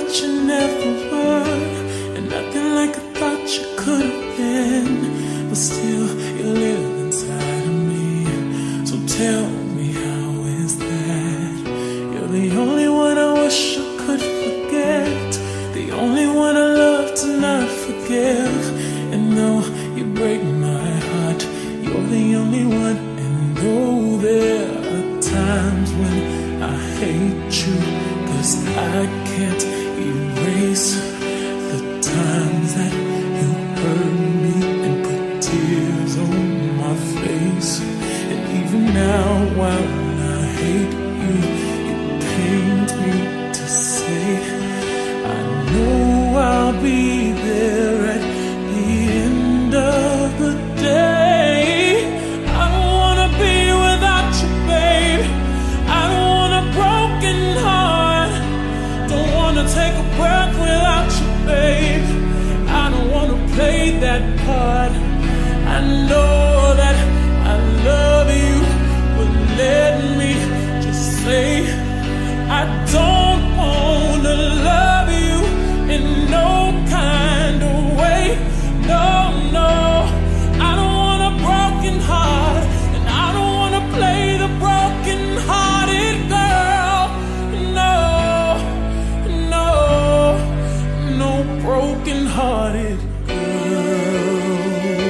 what you never were, and nothing like I thought you could have been. But still, you live inside of me. So tell me, how is that? You're the only one I wish I could forget, the only one I love to not forgive. And though you break my heart, you're the only one. And though there are times when I hate you, 'cause I can't erase the times that you hurt me and put tears on my face. And even now, while I hate you, it pains me to say I know I'll be there at the end of the day. I don't wanna be without you, babe. I don't want a broken heart. Don't wanna take a breath without you, babe. I don't wanna play that part. I know that I love you, but let me just say I don't wanna love you in no kind of way. No, no, I don't want a broken heart, and I don't wanna play the broken-hearted girl. No, no, no broken-hearted girl.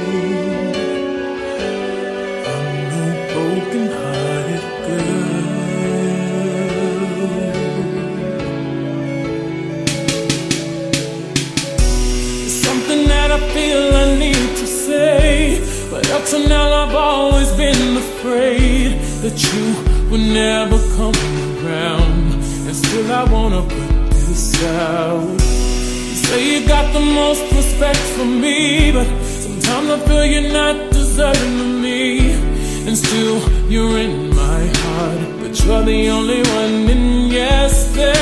I'm no broken-hearted girl. It's something that I feel I need to say, but up to now I've always been afraid that you would never come around. And still I wanna put this out. You say you got the most respect for me, but sometimes I feel you're not deserving of me. And still you're in my heart, but you're the only one. And yes, there